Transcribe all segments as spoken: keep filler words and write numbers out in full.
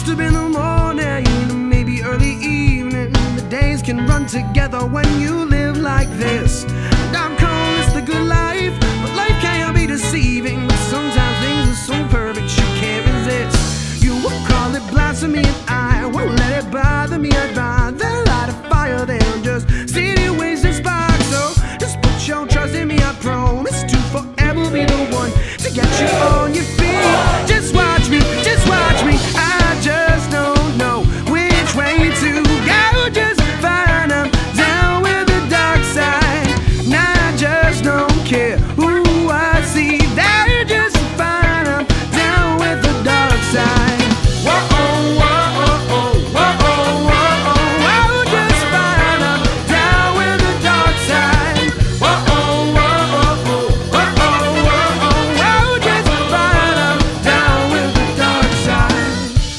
must have been the morning, maybe early evening. The days can run together when you live like this. And I'm calling this the good life, but life can be deceiving. But sometimes things are so perfect you can't resist. You will call it blasphemy and I won't let it bother me. I'd rather light a fire than just sit here wasting sparks. So just put your trust in me, I promise to forever be the one to get you on your feet. Just watch me, just watch me. I just don't know which way to go. Just fine, I'm down with the dark side. And I just don't care who I see there. Just fine, I'm down with the dark side. Whoa, oh, whoa, oh, oh, whoa, oh, whoa, oh, whoa. Just fine, I'm down with the dark side. Whoa, oh, whoa, oh, oh, whoa, oh, whoa, oh, whoa. Just fine, I'm down with the dark side.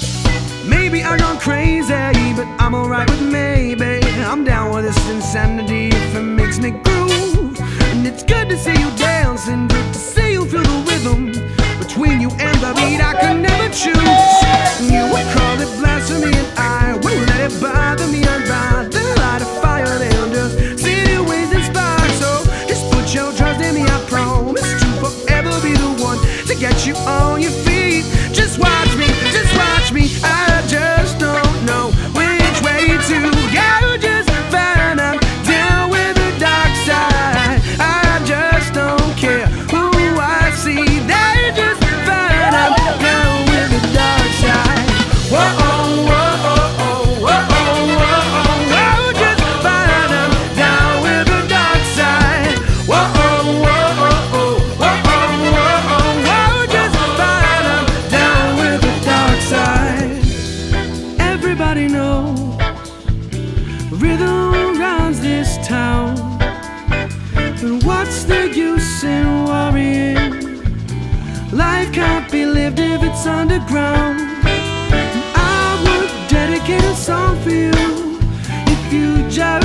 Maybe I've gone crazy, but I'm alright with maybe. I'm down with this insanity if it makes me groove. And it's good to see you dancing, good to see you feel the rhythm between you and the beat. I could never choose. You would call it blasphemy and I wouldn't let it bother me. I'd rather light a fire than just sit here wasting sparks. So just put your trust in me, I promise to forever be the one to get you on your feet. Just watch me, just watch me. I just don't know which way to go. Just fine, I'm down with the dark side. I just don't care who I see there. Just fine, I'm down with the dark side. Whoa, oh, whoa, oh, oh, whoa, oh, whoa, oh, whoa. Just fine, I'm down with the dark side. Whoa, oh, whoa, oh, oh, whoa, oh, whoa, oh, whoa. Just fine, I'm down with the dark side. Everybody knows rhythm runs this town. But what's the use in worrying? Life can't be lived if it's underground. And I would dedicate a song for you if you just